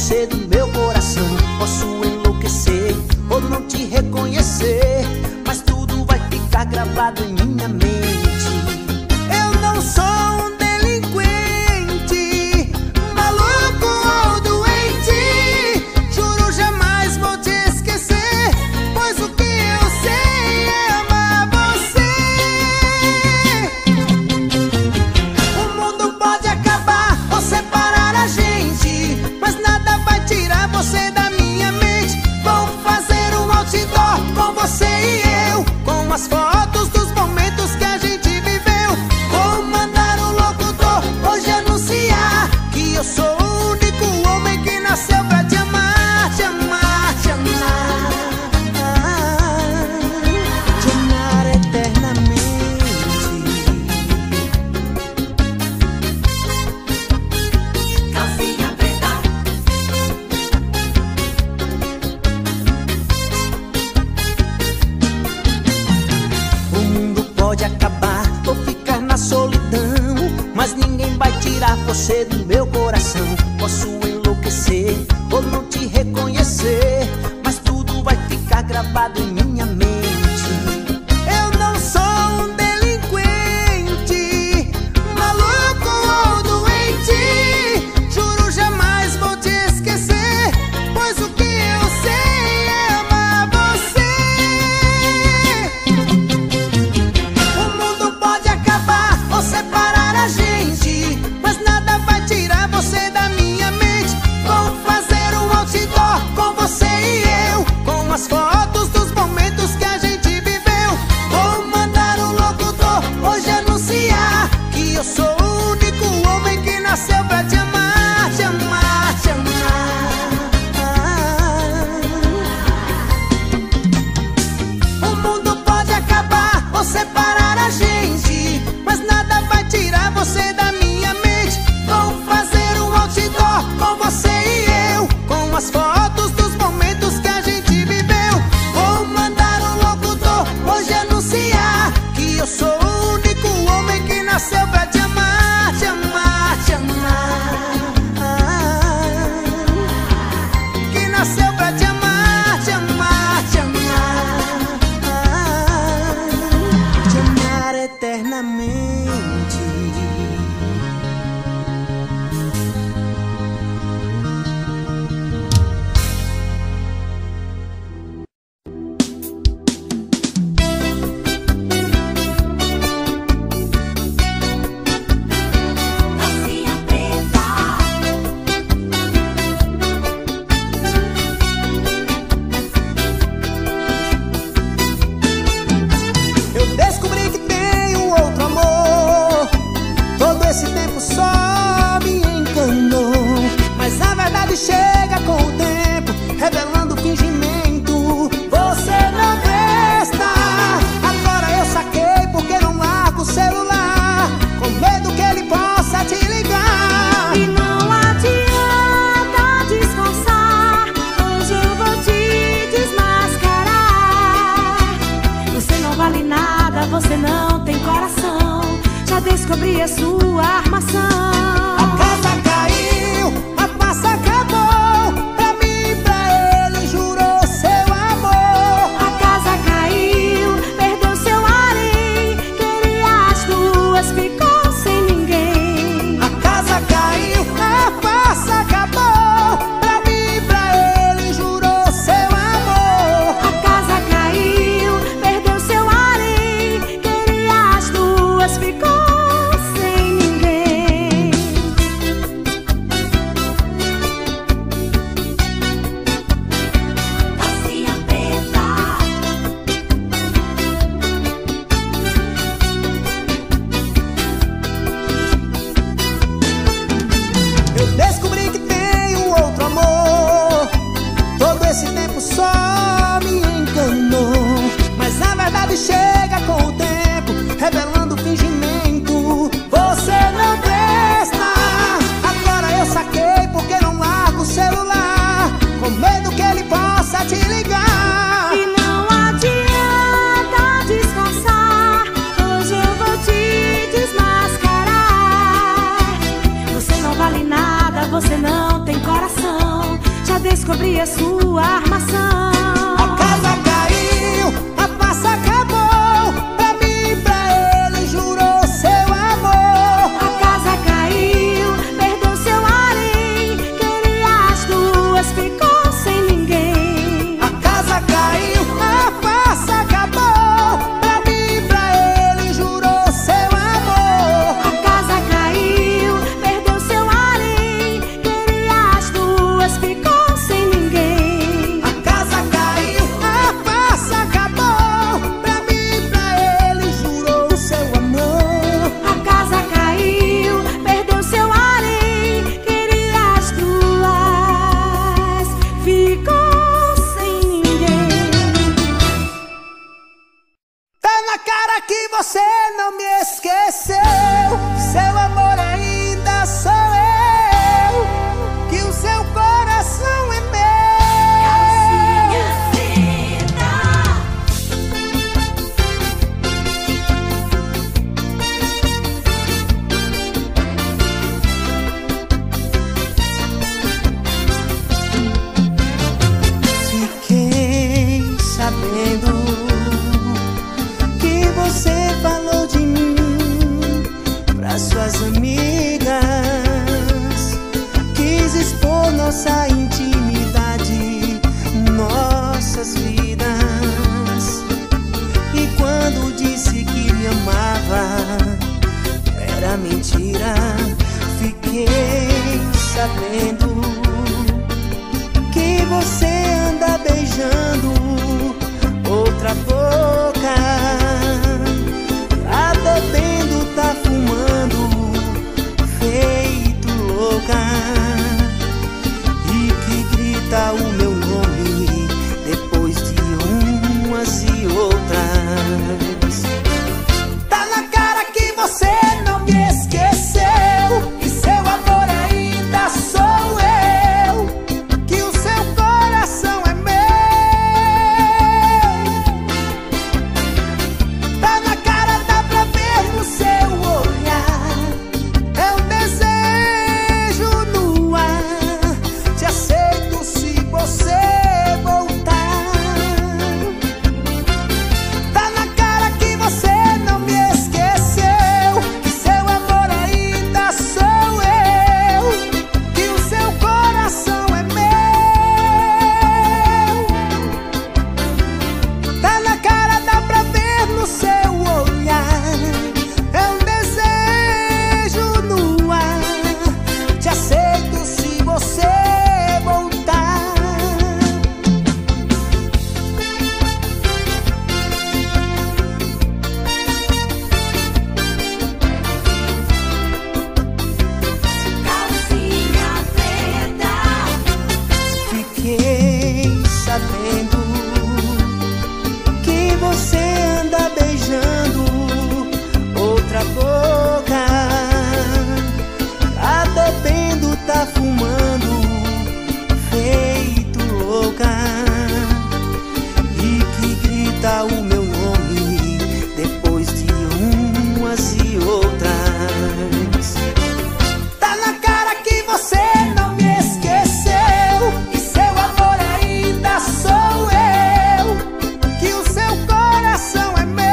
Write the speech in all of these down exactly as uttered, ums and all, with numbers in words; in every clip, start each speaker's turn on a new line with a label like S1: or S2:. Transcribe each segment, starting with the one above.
S1: você do meu coração. Posso enlouquecer ou não te reconhecer, mas tudo vai ficar gravado em minha mente. Eu não sou um delinquente, maluco ou doente. Juro jamais vou te esquecer, pois o que eu sei é amar você. O mundo pode acabar ou separar a gente, mas nada vai tirar você da minha mente. Vou fazer um outdoor com você e eu, com as fotos dos momentos que a gente viveu. Vou mandar um locutor hoje anunciar que eu sou o único homem que nasceu pra te amar, te amar, te amar, te amar eternamente.
S2: Calcinha preta.
S1: O mundo pode acabar ou ficar na solidão, mas ninguém vai tirar você do meu coração. Posso enlouquecer ou não te reconhecer, mas tudo vai ficar gravado em minha mente. Eu não sou um delinquente, maluco ou doente. Juro jamais vou te esquecer, pois o que eu sei é amar você. O mundo pode acabar ou separar a gente, mas nada vai tirar você da minha mente. Vou fazer um outdoor com você e eu, com as fotos dos momentos que a gente viveu. Vou mandar um locutor hoje anunciar que eu sou o único homem que nasceu pra te amar, te amar, te amar. O mundo pode acabar ou separar a gente, mas nada vai tirar você da minha mente. Vou fazer um outdoor com você e eu, com as fotos dos momentos que a gente viveu. Vou mandar um locutor hoje anunciar que eu sou o único homem que nasceu pra te amar, te amar, te amar. Que nasceu pra te amar, te amar, te amar, te amar eternamente.
S2: Calcinha preta.
S1: Eu descobri que tenho outro amor. Todo esse tempo só me enganou, mas a verdade chega com o tempo, revelando o fingimento. Você não presta. Agora eu saquei porque não largo o celular, com medo que ele possa te ligar.
S2: E não adianta disfarçar, hoje eu vou te desmascarar. Você não vale nada, você não tem coração. Já descobri a sua armação.
S1: A casa caiu, a farsa acabou.
S2: descobri a sua armação.
S1: A casa caiu, a farsa acabou. Pra mim e pra ele jurou seu amor.
S2: A casa caiu, perdeu seu harém. Queria as duas, ficou sem ninguém.
S1: A casa caiu, a farsa acabou. Pra mim e pra ele jurou seu amor.
S2: A casa caiu, perdeu seu harém. Queria as duas, ficou sem ninguém.
S1: A casa caiu, a farsa acabou. Pra mim e pra ele jurou seu amor.
S2: A casa caiu, perdeu seu harém. Queria as duas, ficou sem ninguém.
S1: Tá na cara que você não me esqueceu. Seu amor ainda sou eu. Que o seu coração é meu. Fiquei sabendo que você falou de mim para suas amigas. Quis expor nossa intimidade, nossas vidas. E quando disse que me amava, era mentira. Fiquei sabendo que você anda beijando outra boca. Tá bebendo, tá fumando, feito louca. E que grita o meu nome depois de umas e outras. Tá na cara que você não me esqueceu. E seu amor ainda sou eu. Que o seu coração é meu. Tá na cara, dá pra ver no seu olhar. É um desejo no ar. Te aceito se você voltar. Tá na cara que você não me esqueceu. Que seu amor ainda sou eu. Que o seu coração é meu. Tá na cara, dá pra ver no seu olhar. É um desejo no ar. Te aceito se você voltar.
S2: Calcinha preta.
S1: Fiquei sabendo que você anda beijando outra boca. Tá bebendo, tá fumando, feito louca. E que grita o meu nome depois de umas e outras. Tá na cara que você não me esqueceu. E seu amor ainda sou eu. Que o seu coração é meu.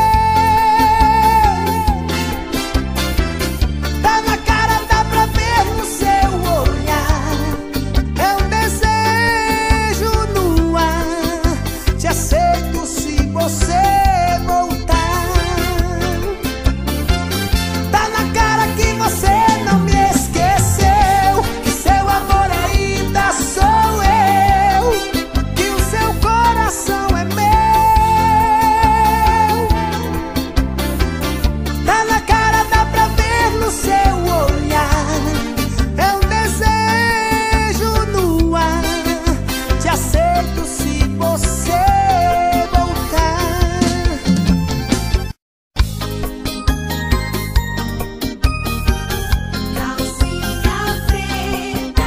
S1: Tá na cara, dá pra ver no seu olhar. É um desejo no ar. Te aceito se você voltar. Tá na cara que você não me esqueceu. Que seu amor ainda sou eu. Que o seu coração é meu. Tá na cara, dá pra ver no seu olhar. É um desejo no ar. Te aceito se você voltar.
S2: Calcinha preta.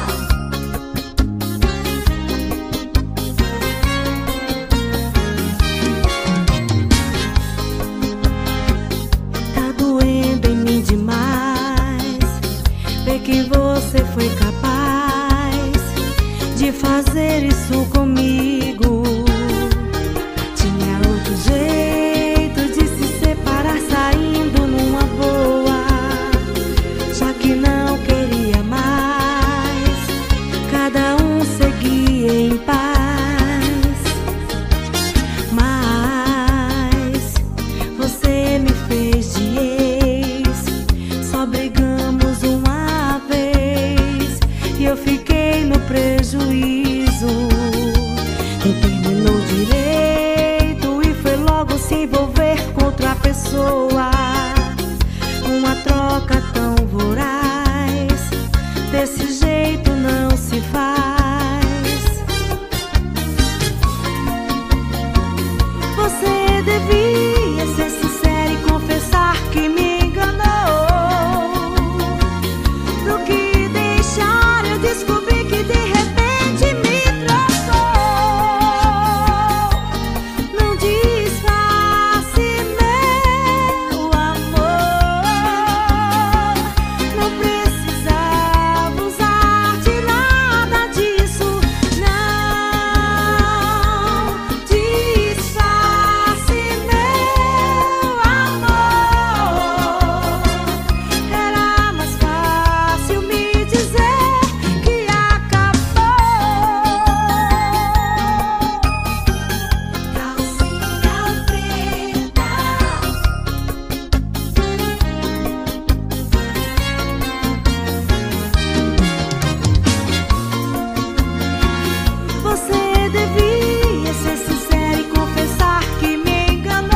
S2: Tá doendo em mim demais ver que você foi capaz de que fazer isso comigo. Tinha outro jeito de se separar, saindo numa boa, já que não queria mais, cada um seguia em paz. Mas você me fez de ex, só brigamos uma vez e eu fiquei no prejuízo. Nem terminou direito e foi logo se envolver com outra pessoa. Uma troca tão voraz, desse jeito não se faz. Você devia ser sincera e confessar que me enganou. Do que deixar eu descobri que de repente me trocou. Não disfarce, meu amor, não precisava usar de nada disso. Não disfarce, meu amor, era mais fácil me dizer que acabou. Calcinha preta, você devia ser sincera e confessar que me enganou.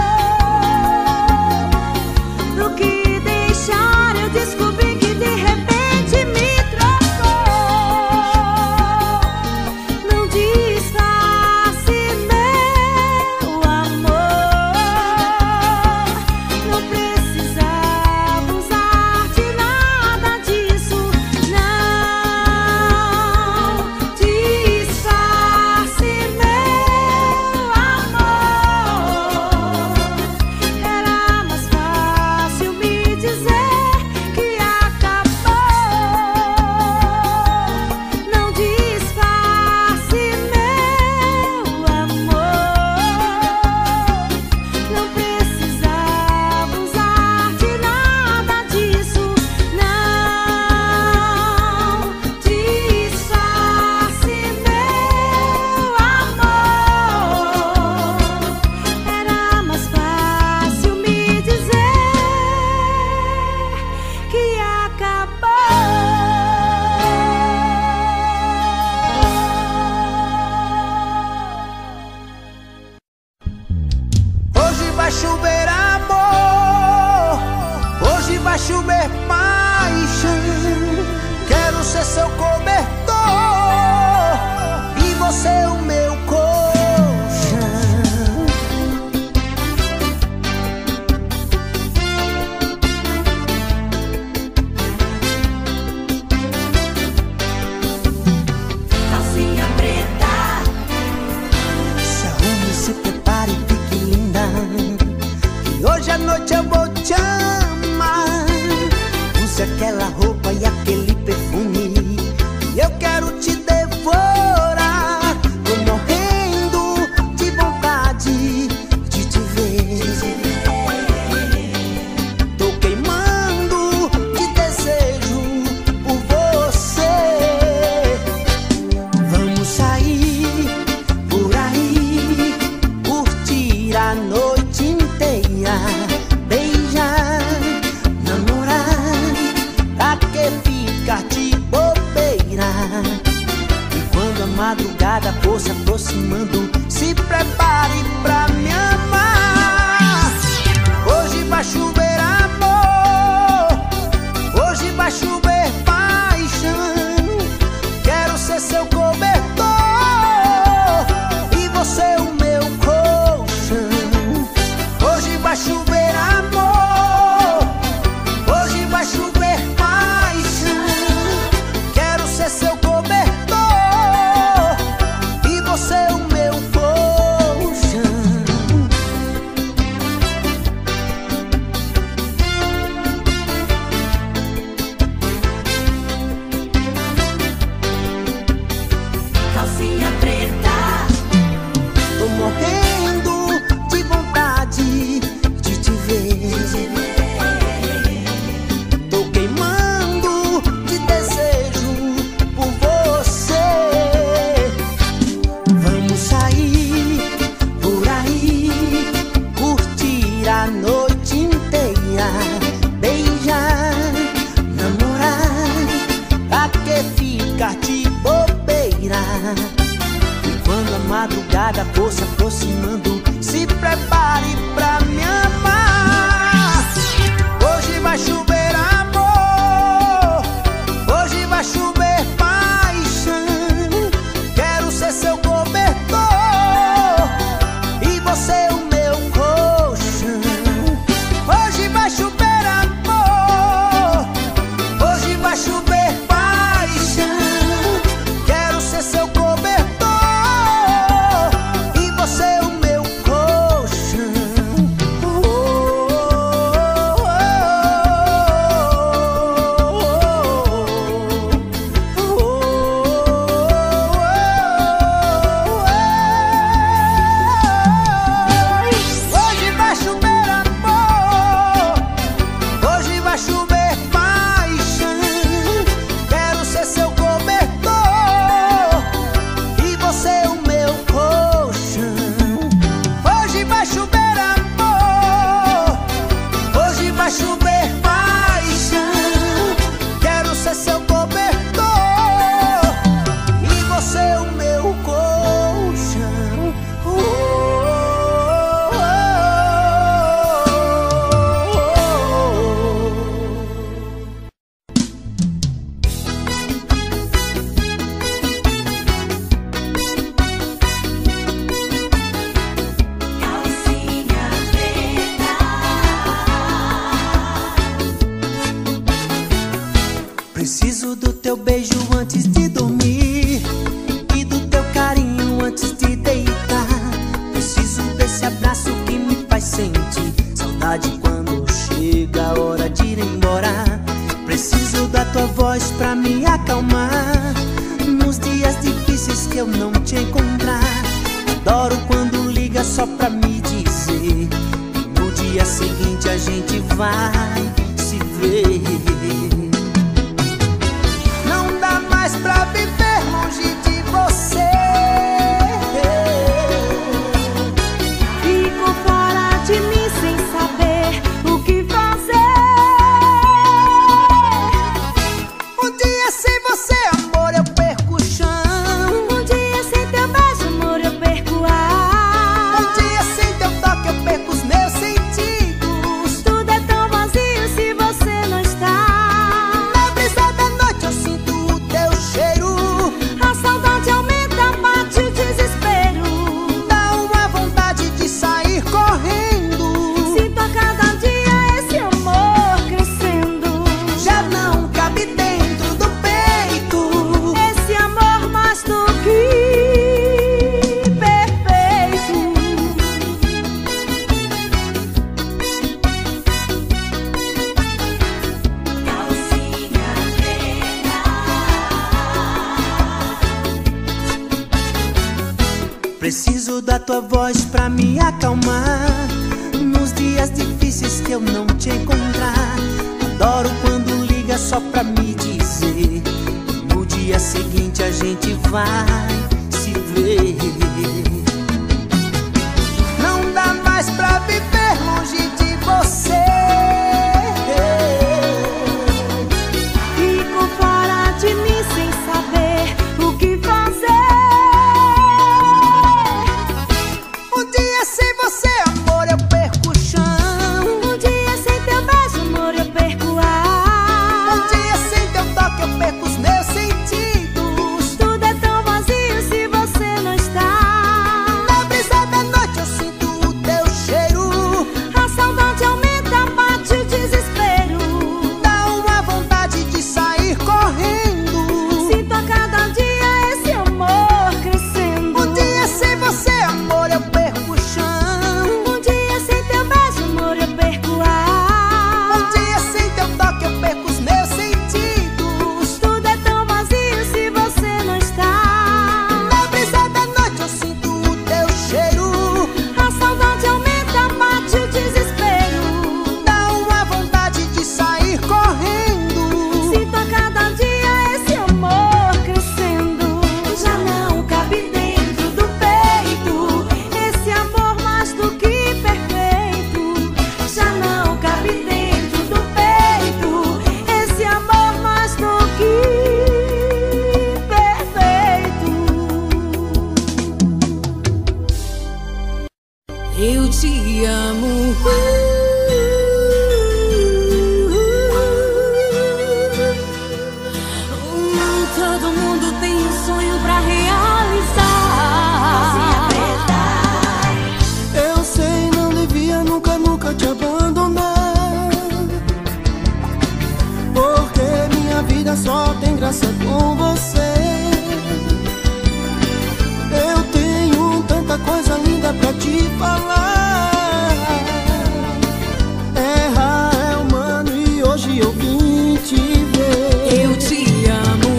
S2: Do que deixar eu descobri que de repente me trocou. Não disfarce, meu amor, não precisava usar de nada disso. Não disfarce, meu amor, era mais fácil me dizer que acabou. Não disfarce, meu amor, não precisava usar de nada disso. Não disfarce, meu amor, era mais fácil me dizer que acabou.
S1: Hoje vai chover amor, hoje vai chover paixão. Quero ser seu cobertor e você o meu colchão.
S2: Calcinha preta,
S1: Se arrume, se prepare e fique linda, que hoje à noite eu vou te amar. Use aquela roupa e aquele perfume, e eu quero te devorar. Tô morrendo de vontade de te ver. Tô queimando de desejo por você. Vamos sair por aí, curtir a noite inteira, beijar, namorar, pra que ficar de bobeira? E quando a madrugada for se aproximando, se prepare pra me amar. Hoje vai chover amor, hoje vai chover paixão. Quero ser seu cobertor e você o meu colchão. Hoje vai chover amor, hoje vai chover paixão. Quero ser seu cobertor e você o meu for se aproximando, se prepare pra me amar. Hoje vai chover amor, hoje vai chover paixão. Quero ser seu cobertor e você o meu colchão. Hoje vai chover amor, hoje vai chover paixão. Quero ser seu cobertor e você o meu colchão. Oh, oh, oh, Hoje vai chover amor, hoje vai chover paixão. Quero ser seu cobertor e você o meu colchão. Hoje vai chover amor, hoje vai chover paixão. Quero ser seu cobertor e você o meu colchão. Oh, oh, oh,
S2: Calcinha preta.
S1: Preciso do teu beijo antes de dormir e do teu carinho antes de deitar. Preciso desse abraço que me faz sentir saudade quando chega a hora de ir embora. Preciso da tua voz pra me acalmar nos dias difíceis que eu não te encontrar. Adoro quando liga só pra me dizer que no dia seguinte a gente vai se ver. Não dá mais pra viver longe de você.
S2: Fico fora de mim sem saber o que fazer.
S1: Um dia sem você, amor, eu perco o chão.
S2: Um dia sem teu beijo, amor, eu perco o ar.
S1: Um dia sem teu toque, eu perco os meus sentidos.
S2: Tudo é tão vazio se você não está.
S1: Na brisa da noite eu sinto o teu cheiro.
S2: A saudade aumenta, bate o desespero.
S1: Dá uma vontade de sair correndo.
S2: Sinto a cada dia esse amor crescendo.
S1: Já não cabe dentro do peito.
S2: Esse amor mais do que perfeito. Calcinha preta.
S1: Preciso da tua voz pra me acalmar nos dias difíceis que eu não te encontrar. Adoro quando liga só pra me dizer que no dia seguinte a gente vai se ver. Não dá mais pra viver longe de você.
S2: Fico fora de mim sem saber o que fazer.
S1: Um dia sem você, amor, eu perco o chão.
S2: Um dia sem teu beijo, amor, eu perco o ar.
S1: Um dia sem teu toque, eu perco os meus sentidos.
S2: Tudo é tão vazio
S3: graça com você. Eu tenho tanta coisa linda pra te falar. Errar é humano e hoje eu vim te ver.
S2: Eu te amo.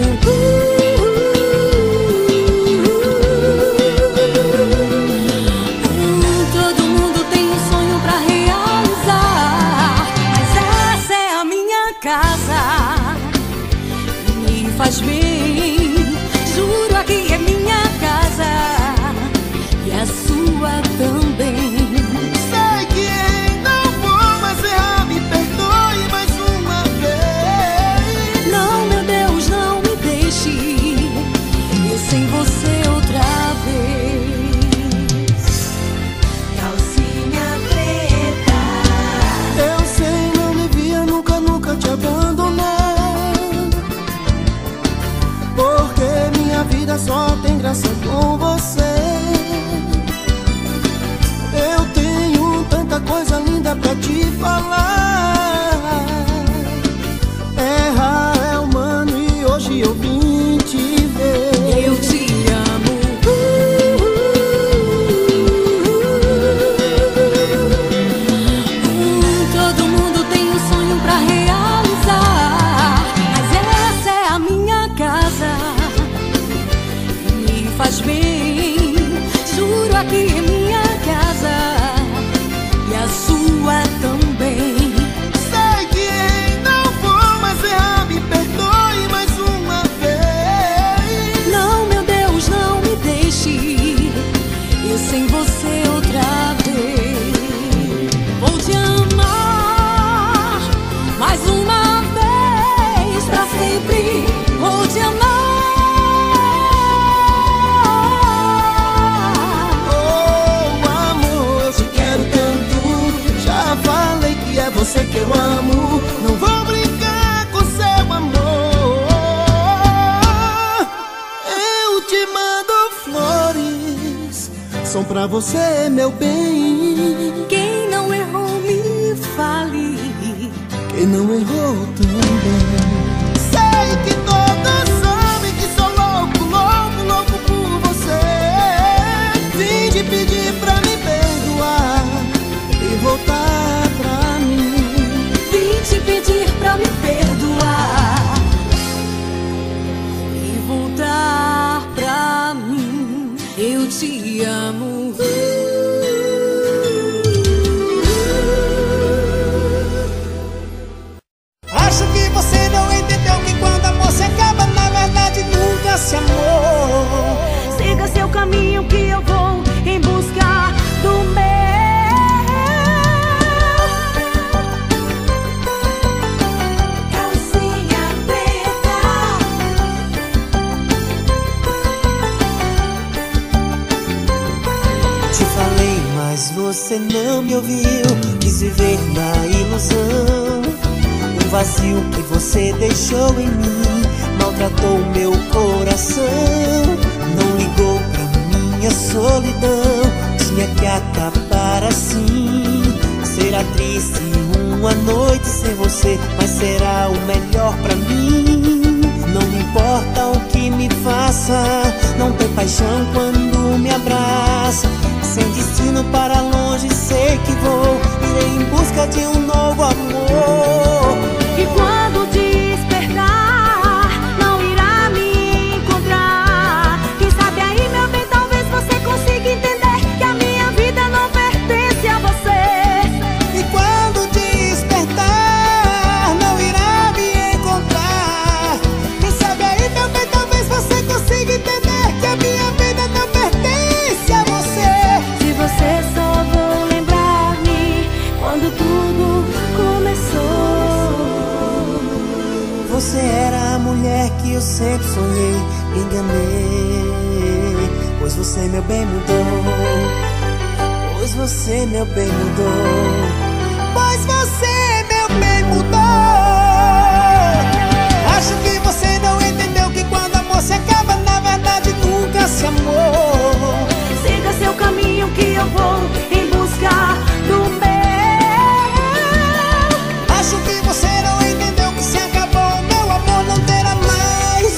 S2: Todo mundo tem um sonho pra realizar, mas essa é a minha casa. Me faz bem, juro, aqui é minha casa e a sua também.
S3: Sei que ainda vou, mas errar, me perdoe mais uma vez.
S2: Não, meu Deus, não me deixe eu sem você outra vez. Calcinha preta.
S3: Eu sei, não devia nunca, nunca te abandonar, porque minha vida só tem graça com você. Eu tenho tanta coisa linda pra te falar. Errar é humano e hoje eu vim te ver.
S2: Eu te amo. Hum, todo mundo tem um sonho pra realizar, mas essa é a minha casa. Me faz bem, juro, aqui é minha casa e a sua também.
S3: Sei que ainda vou, mas errar, me perdoe mais uma vez.
S2: Não, meu Deus, não me deixe eu sem você outra vez. Vou te amar mais uma vez, pra sempre. Vou te amar.
S3: Oh, amor, eu te quero tanto. Já falei que é você que eu amo. Não vou brincar com seu amor. Eu te mando flores, são pra você, meu bem.
S2: Quem não errou, me fale.
S3: Quem não errou também. Sei que todos sabem que sou louco, louco, louco por você. Vim te pedir pra me perdoar e voltar pra mim.
S2: Vim te pedir pra me perdoar e voltar pra mim. Eu te amo.
S1: Acho que você não entendeu que quando amor se acaba, na verdade nunca se amou.
S2: Siga seu caminho que eu vou em busca do meu. Calcinha preta.
S3: Te falei, mas você não me ouviu. Quis viver na ilusão. Um vazio que você deixou em mim maltratou meu coração. Não ligou pra minha solidão. Tinha que acabar assim. Será triste uma noite sem você, mas será o melhor pra mim. Não me importa o que me faça, não tem paixão quando me abraça. Sem destino para longe sei que vou, irei em busca de um novo amor.
S2: E quando despertar, não irá me encontrar. Quem sabe aí, meu bem, talvez você consiga entender que a minha vida não pertence a você.
S1: E quando despertar, não irá me encontrar. Quem sabe aí, meu bem, talvez você consiga entender que a minha vida não pertence a você.
S2: Se você só vou lembrar-me quando tudo começou.
S3: Você era a mulher que eu sempre sonhei, me enganei. Pois você, meu bem, mudou. Pois você, meu bem, mudou.
S1: Pois você, meu bem, mudou. Acho que você não entendeu que quando amor se acaba, na verdade nunca se amou.
S2: Siga seu caminho que eu vou em busca do meu.
S1: Acho que você não entendeu que se acabou, meu amor não terá mais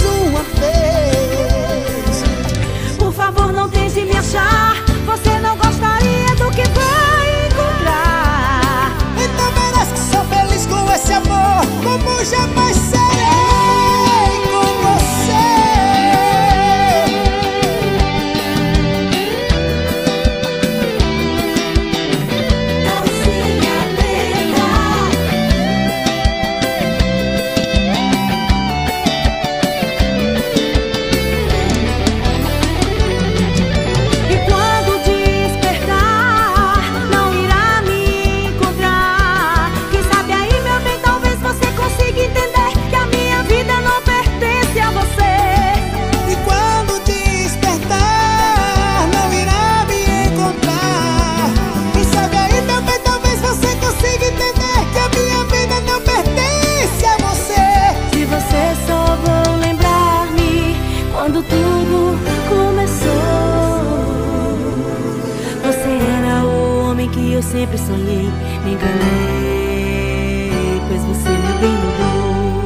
S2: sempre sonhei. Me enganei, pois você me bem mudou.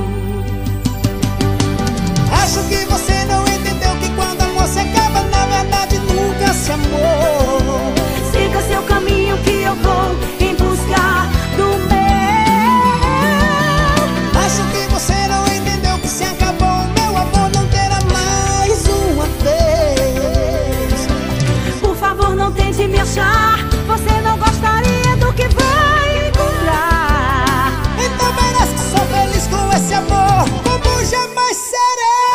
S1: Acho que você não entendeu que quando amor se acaba, na verdade nunca se amou.
S2: Siga seu caminho que eu vou em busca do meu.
S1: Acho que você não entendeu que se acabou o meu amor, não terá mais uma vez.
S2: Por favor, não tente me achar, você não gostaria do que vai encontrar.
S1: Então merece que sou feliz com esse amor, como jamais serei.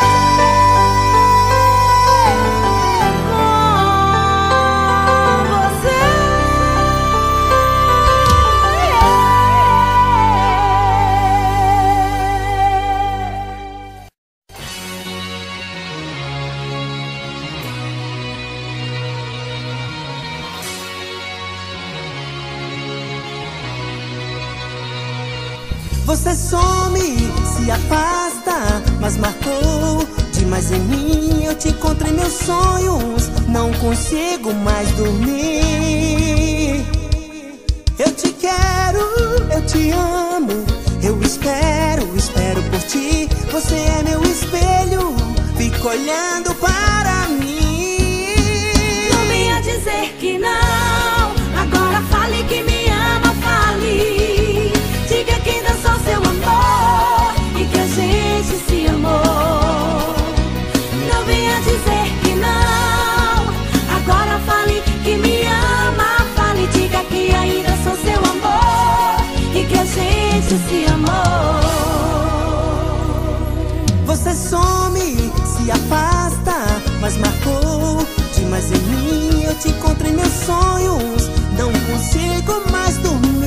S1: Você some, se afasta, mas marcou demais em mim. Eu te encontrei meus sonhos, não consigo mais dormir. Eu te quero, eu te amo, eu espero, espero por ti. Você é meu espelho, fico olhando para mim.
S2: Não venha dizer que não, agora fale que me ama, fale. Diga que ainda sou seu amor e que a gente se amou. Não venha dizer que não, agora fale que me ama, fale. Diga que ainda sou seu amor e que a gente se amou.
S1: Você some, se afasta, mas marcou demais em mim. Eu te encontrei meus sonhos, não consigo mais dormir.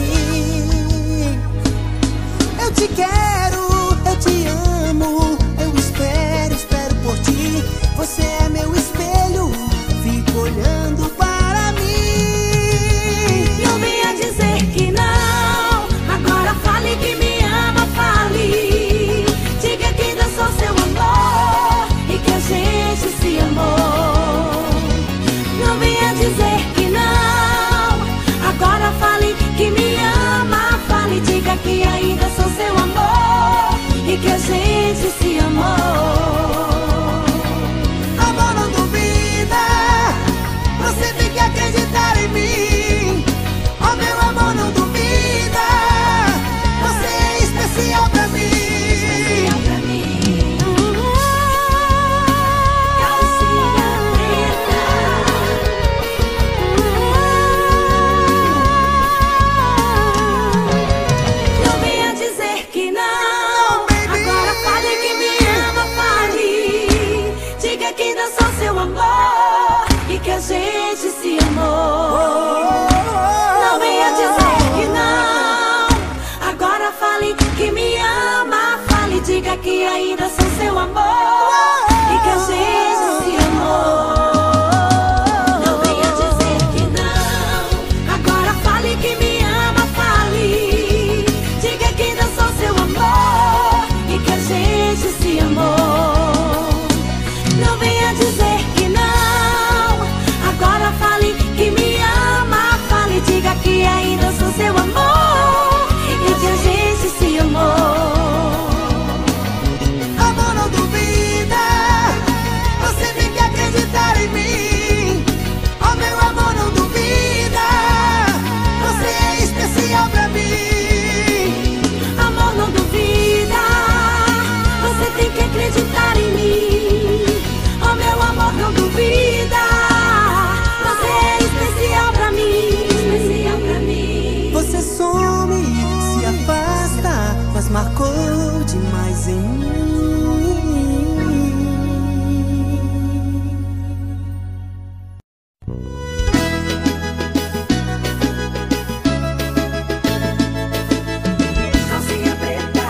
S1: Eu te quero, eu te amo, eu espero, espero por ti. Você é meu espelho, fico olhando para mim.
S2: Não venha dizer que não, agora fale que me ama, fale. Diga que ainda sou seu amor e que a gente se amou. Não venha dizer que não, agora fale que me ama, fale. Diga que ainda sou seu amor e que a gente se amou.
S1: Amor, não duvida, você tem que acreditar em mim. Oh, meu amor, não duvida, você é especial pra mim.
S2: Especial pra mim. Calcinha preta. Não venha dizer que não, agora fale que me ama, fale. Diga que ainda sou seu amor e que a gente se amou. Não venha dizer que não, agora fale que me ama, fale. Diga que ainda sou seu amor e que a gente se amou. Não venha dizer que não, agora fale que me ama, fale. Diga que ainda sou seu amor e que a gente se amou. Não venha dizer que não, agora fale que me ama, fale. Diga que ainda sou seu amor e que a gente se amou.
S1: Amor, não duvida, você tem que acreditar em mim. Oh, meu amor, não duvida, você é especial pra mim.
S2: Amor, não duvida, você tem que acreditar em mim. Oh, meu amor, não duvida, você é especial pra mim. Especial pra mim.
S1: Você some, se afasta, mas marcou demais em mim.
S2: Calcinha preta.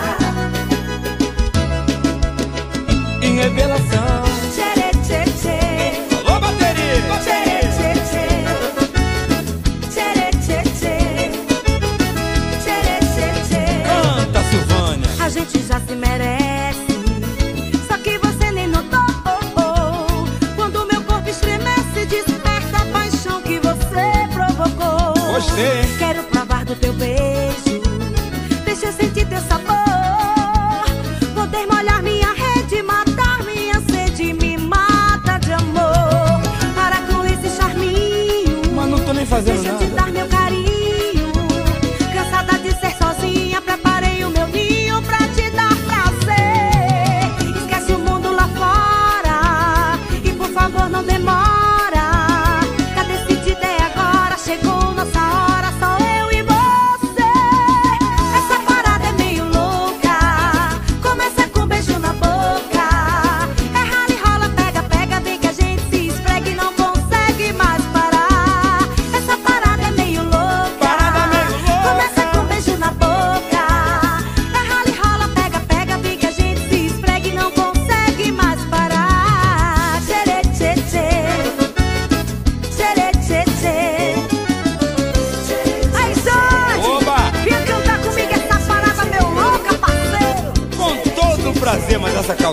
S4: Em revelação.
S2: Tchê, tchê, tchê.
S4: Alô, bateria!
S2: Tchê, tchê, tchê. Tchê, tchê, tchê. Tchê, tchê, tchê.
S4: Canta, Silvânia!
S2: A gente já se merece, só que você nem notou. Quando meu corpo estremece, desperta a paixão que você provocou.
S4: Gostei, hein?
S2: Quero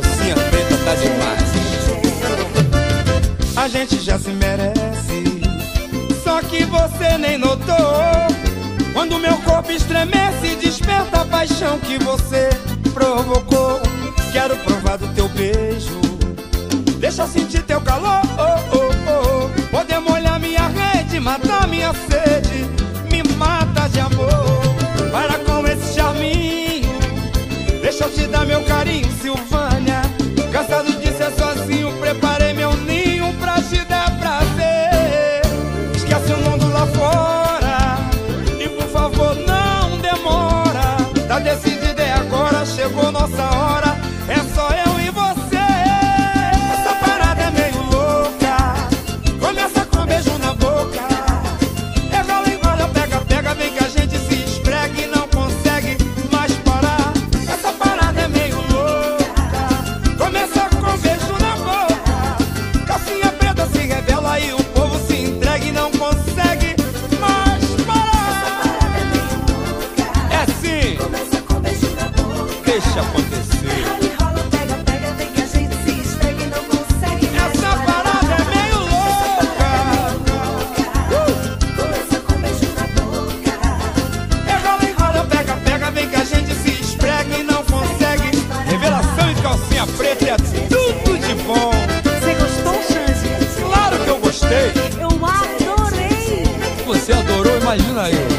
S4: calcinha preta tá demais. A gente já se merece, só que você nem notou. Quando meu corpo estremece, desperta a paixão que você provocou. Quero provar do teu beijo, deixa eu sentir teu calor, oh, oh, oh. Poder molhar minha rede, matar minha sede, me mata de amor. Para com esse charminho, deixa eu te dar meu carinho, Silvânia. Cansado de ser sozinho, preparei meu ninho pra te dar prazer. Esquece o mundo lá fora e por favor não demora. Tá decidida, é agora, chegou nossa hora. É só eu e você. Essa parada é meio louca, começa com um beijo na boca. É rola, enrola, pega, pega, vem que a gente se esfrega e não consegue mais parar. Essa parada é meio louca, começa com um beijo na boca. Calcinha preta se revela e o povo se entrega e não consegue mais parar. É assim,
S2: Começa com beijo na boca.
S4: deixa acontecer.
S2: Rola, pega, pega, vem que a gente se esfrega e não consegue mais
S4: Essa parada é meio louca.
S2: Começa com beijo na boca.
S4: É rola, enrola, pega, pega, vem que a gente se esfrega e não consegue. Revelação e calcinha preta é tudo de bom.
S2: Você gostou, Xande?
S4: Claro que eu gostei.
S2: Eu adorei.
S4: Você adorou, imagina aí.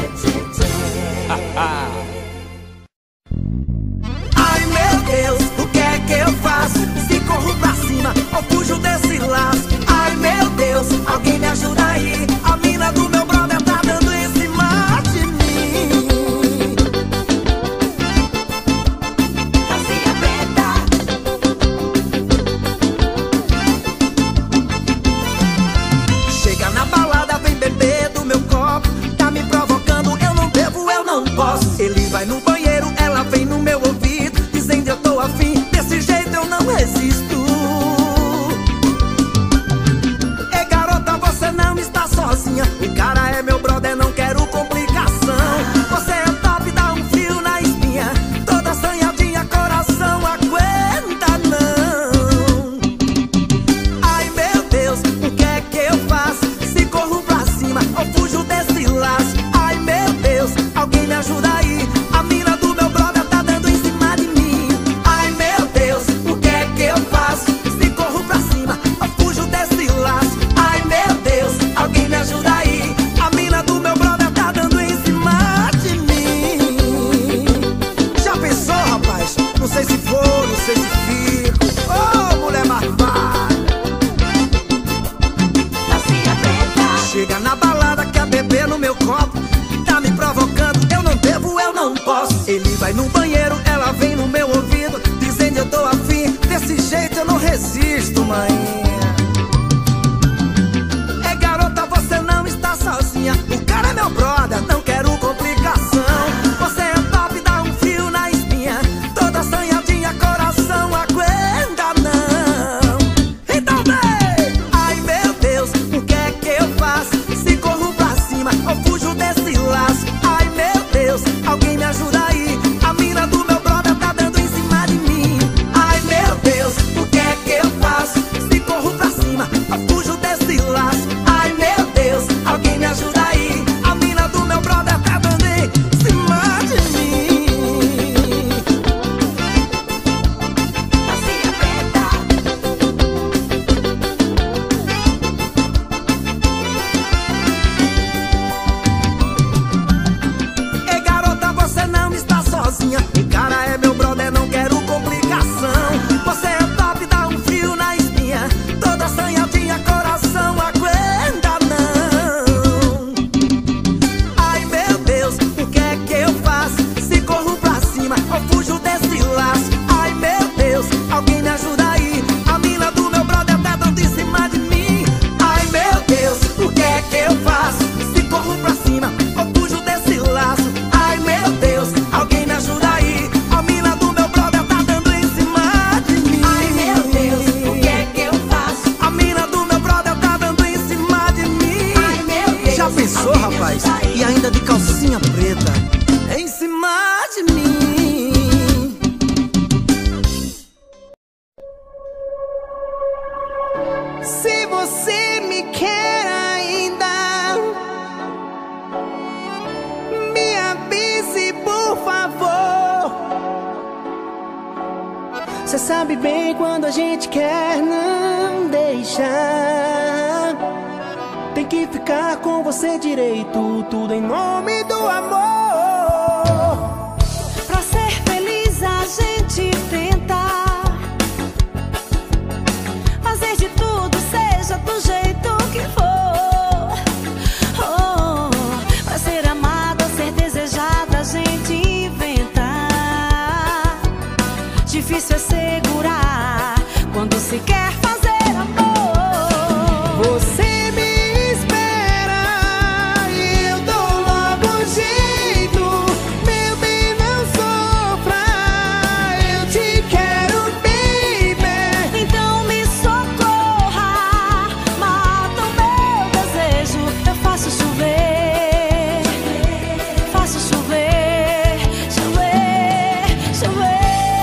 S1: Ai meu Deus, o que é que eu faço? Se corro pra cima ou fujo desse laço? Ai meu Deus, alguém me ajuda aí. A mina do meu brother tá dando em cima de mim.
S2: Calcinha preta.
S1: Chega na balada, vem beber do meu copo. Tá me provocando, eu não devo, eu não posso. Ele vai no banheiro, ela vem no meu ouvido, dizendo eu tô afim, desse jeito eu não resisto. Ei garota, você não está sozinha. O cara é meu brother, não quero complicação. Você é top, dá um fio na espinha. Toda assanhadinha, coração aguenta não. Ai meu Deus, o que é que eu faço? Se corro pra cima ou fujo desse laço? Ai meu Deus, alguém me ajuda aí. A mina do meu brother tá dando em cima de mim. Ai meu Deus, o que é que eu faço? Se corro pra cima ou fujo desse laço? Ai meu Deus, alguém me ajuda aí. A mina do meu brother tá dando em cima de mim. Já pensou, rapaz? Não sei se vou, não sei se fico. Ô, mulher marvada.
S2: Calcinha preta.
S1: Chega na balada, quer beber no meu copo. Tá me provocando, eu não devo, eu não posso. Ele vai no banheiro, ela vem no meu ouvido, dizendo eu tô afim, desse jeito eu não resisto, mãe. É garota, você não está sozinha. O cara é meu brother, não quero complicação. Você é top, dá um fio na espinha. Toda assanhadinha, coração aguenta não. Então vem! Ai meu Deus, o que é que eu faço? Se corro pra cima ou fujo desse laço? Ai meu Deus, alguém me ajuda aí. A mina do meu brother tá dando em cima de mim. Ai meu Deus, o que é que eu faço? Se corro
S3: sabe bem quando a gente quer não deixar. Tem que ficar com você direito, tudo em nome do amor.
S2: Pra ser feliz a gente tenta fazer de tudo, seja do jeito que for. Oh, pra ser amada, ser desejada, a gente inventa. Difícil é segurar quando se quer fazer amor.
S3: Você me espera e eu dou logo um jeito. Meu bem, não sofra, eu te quero, baby.
S2: Então me socorra, mata o meu desejo. Eu faço chover, faço chover, chover, chover.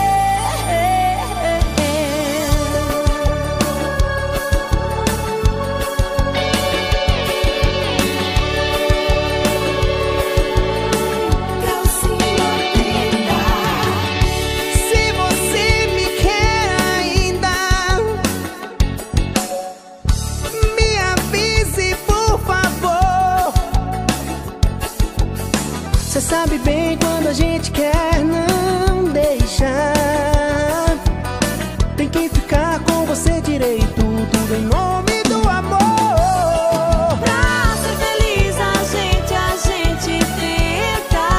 S3: Se você me quer ainda, me avise, por favor. Você sabe bem quando a gente quer não deixar. Tem que ficar com você direito, tudo em nome do amor.
S2: Pra ser feliz a gente, a gente tenta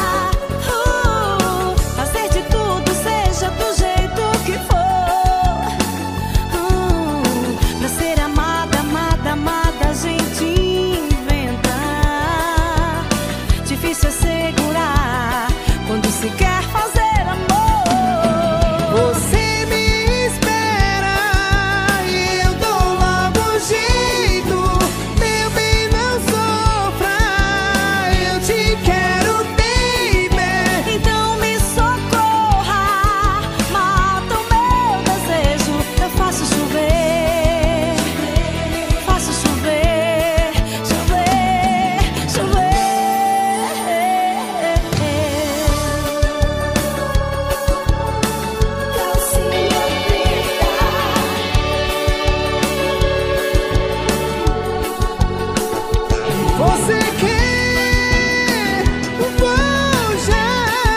S2: uh, fazer de tudo, seja do jeito que for. uh, Pra ser amada, amada, amada, a gente inventa. Difícil é segurar quando se quer fazer amor.
S3: Você me espera e eu dou logo um jeito. Meu bem, não sofra, eu te quero, baby.
S2: Então me socorra, mata o meu desejo. Eu faço chover, faço chover, chover, chover. Calcinha preta.
S3: Você quer, vou já.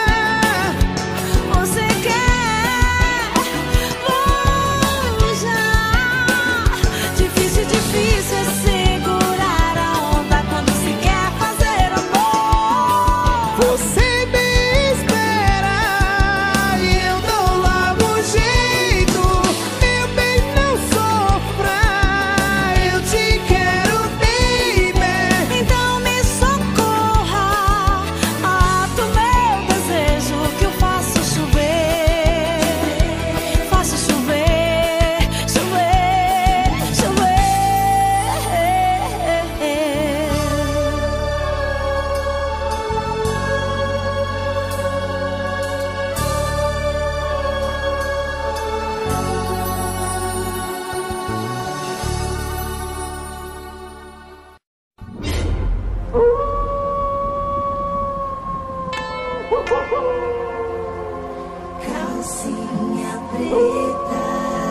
S2: Você quer, vou já. Difícil, difícil é segurar a onda quando se quer fazer amor.
S3: Você me espera e eu dou logo um jeito. Meu bem, não sofra, eu te quero, baby.
S2: Então me socorra, mata o meu desejo, que eu faço chover, faço chover, chover, calcinha preta.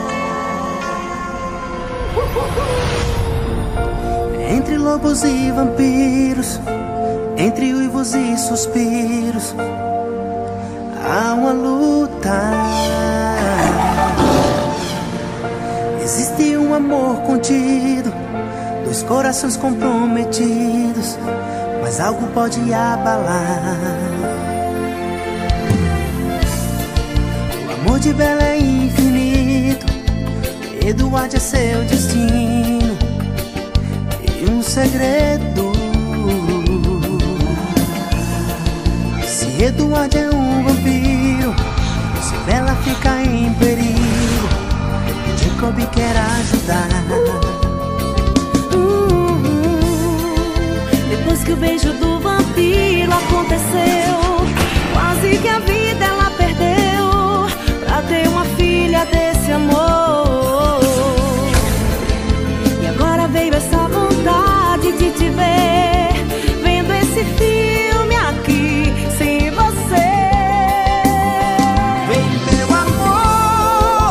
S3: Entre lobos e vampiros, entre uivos e suspiros, há uma luta. Existe um amor contido, dois corações comprometidos, mas algo pode abalar. O amor de Bela é infinito, Eduardo é seu destino e um segredo. Se Eduardo é um vampiro, se Bela fica em perigo, Jacob quer ajudar.
S2: Hum, Depois que o beijo do vampiro aconteceu, quase que a vida ela perdeu pra ter uma filha desse amor. E agora veio essa vontade de te ver, vendo esse filme aqui sem você.
S3: Vem, meu amor,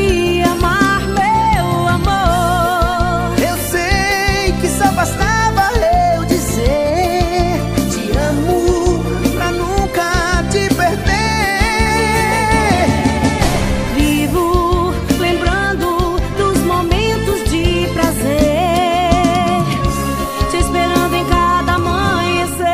S2: te amar, meu amor.
S1: Eu sei que só bastava eu dizer te amo pra nunca te perder.
S2: Vivo lembrando dos momentos de prazer, te esperando em cada amanhecer.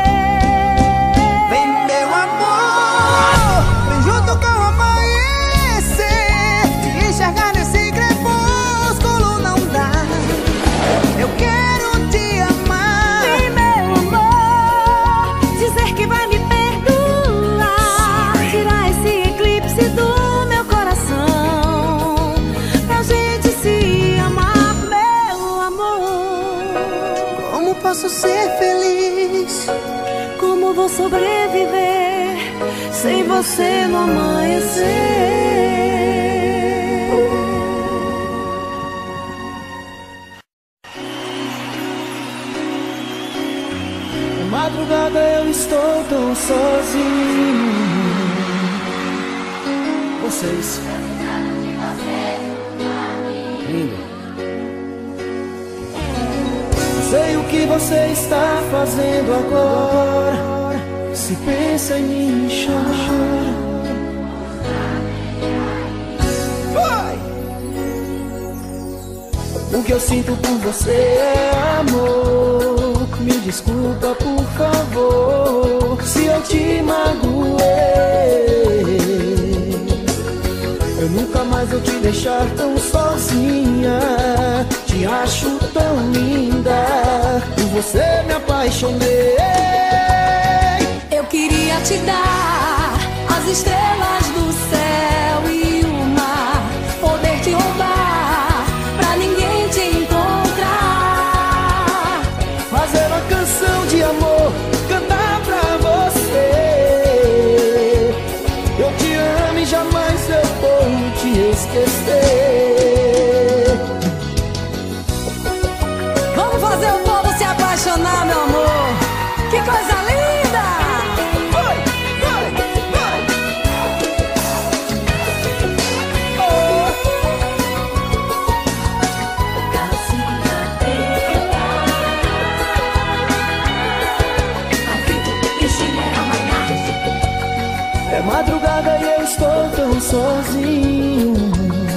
S1: Vem, meu amor, vem junto com o amanhecer. Te enxergar nesse crepúsculo não dá. Eu quero te amar.
S2: Vem, meu amor, dizer que vai me perdoar, tirar esse eclipse do meu coração, pra gente se amar, meu amor.
S1: Como posso ser feliz?
S2: Como vou sobreviver sem você no amanhecer?
S3: Na madrugada eu estou tão sozinho. Vocês. Lindo. Não sei o que você está fazendo agora. Se pensa em mim, chora. Vai! O que eu sinto por você é amor. Me desculpa, por favor, se eu te magoei. Eu nunca mais vou te deixar tão sozinha. Te acho tão linda, por você me apaixonei.
S2: Eu queria te dar as estrelas do céu e o mar, poder te roubar pra ninguém te encontrar,
S3: Fazer uma canção de amor, cantar pra você. Eu te amo e jamais eu vou te esquecer.
S2: Vamos fazer o povo se apaixonar, meu amor. Que coisa linda!
S3: Vai, vai, vai. Oh. É madrugada e eu estou tão sozinho.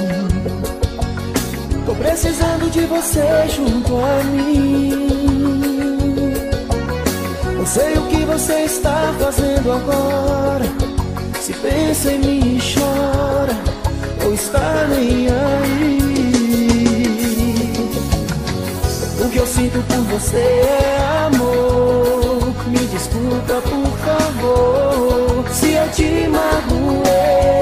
S3: Tô precisando de você junto a mim. Não sei o que você está fazendo agora. Se pensa em mim e chora, ou está nem aí. O que eu sinto por você é amor. Me desculpa, por favor, se eu te magoei.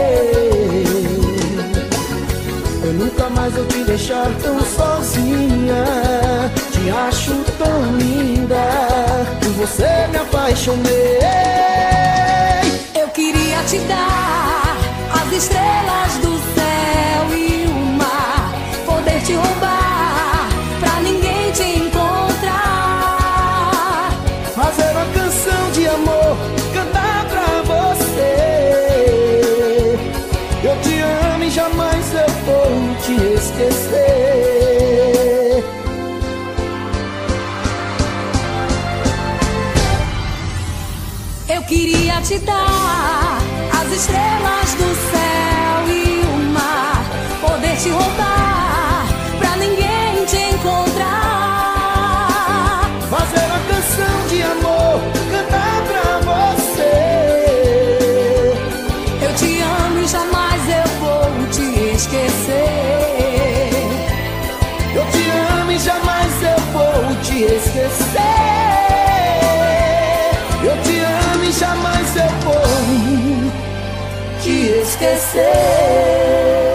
S3: Eu nunca mais vou te deixar tão sozinha. Te acho tão linda, por você me apaixonei.
S2: Eu queria te dar as estrelas do céu e o mar, poder te roubar pra ninguém te encontrar,
S3: Fazer uma canção de amor, cantar pra você. Eu te amo e jamais eu vou te esquecer.
S2: Eu queria te dar as estrelas do céu e o mar, poder te roubar pra ninguém te encontrar,
S3: Fazer uma canção de amor, cantar pra você.
S2: eu te amo e jamais eu vou te esquecer.
S3: Eu te amo e jamais eu vou te esquecer. Eu te amo e jamais eu vou te esquecer.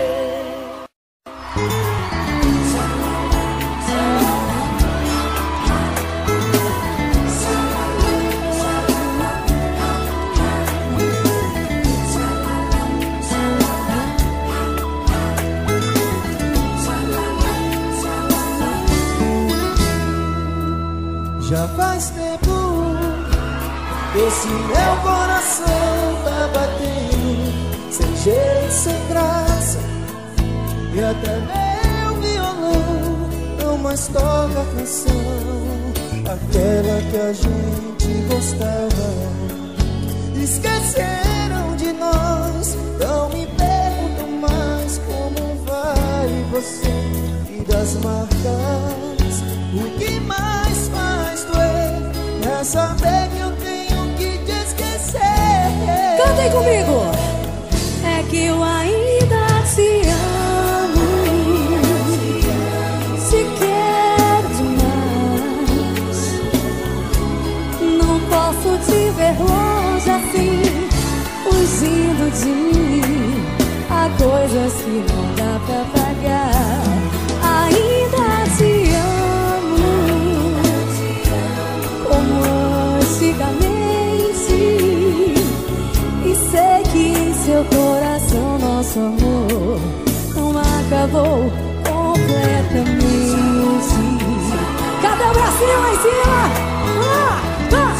S1: Já faz tempo esse meu coração tá batendo sem jeito, sem graça,
S5: até meu violão não mais toca a canção, aquela que a gente gostava. Esqueceram de nós, não me perguntam mais como vai você. E das marcas, o que mais faz doer é saber que eu tenho que te esquecer.
S2: Cantem comigo! É que eu ainda te amo, te quero demais. Não posso te ver longe assim, fugindo de mim. Há coisas que não dá pra pagar. Ainda te amo, como antigamente. E sei que em seu coração nosso amor não acabou completamente. Cadê o bracinho lá em cima? Ah, ah.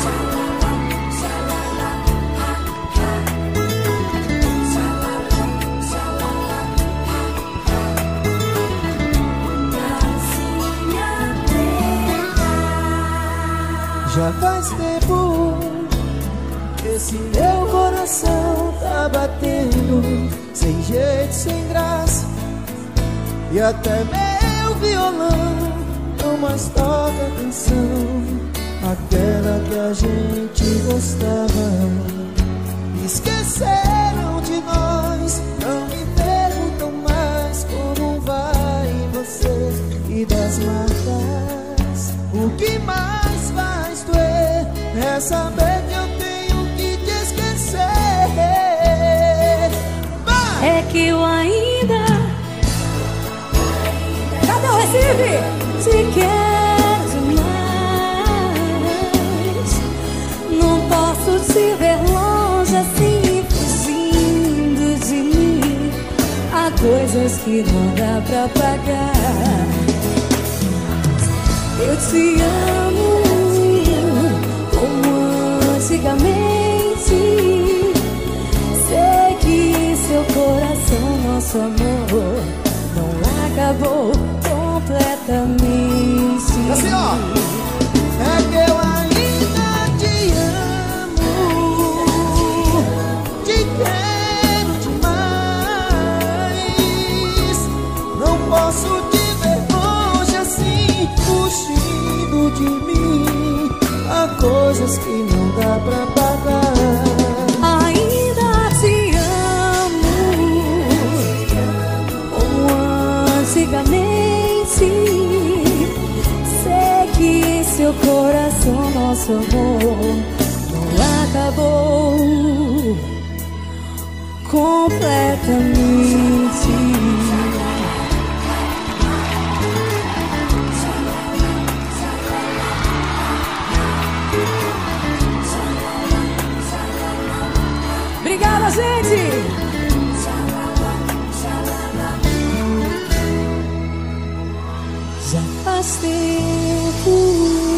S5: Já faz tempo esse meu coração tá batendo sem jeito, sem graça. E até meu violão não mais toca a canção, aquela que a gente gostava. Esqueceram de nós, não me perguntam mais como vai você. E das marcas, o que mais faz doer é saber que eu tenho que te esquecer. Vai!
S2: É que eu ainda, cadê o Recife? Te quero demais. Não posso te ver longe assim, fugindo de mim. Há coisas que não dá pra pagar. Eu te amo como antigamente. Sei que em seu coração nosso amor não acabou completamente.
S5: Assim, ó. É que eu ainda te amo, te quero demais. Não posso te ver longe assim, fugindo de mim. Há coisas que não dá pra pagar.
S2: Ainda te amo como antigamente. Sei que em seu coração nosso amor não acabou completamente. Obrigada, gente! Já faz tempo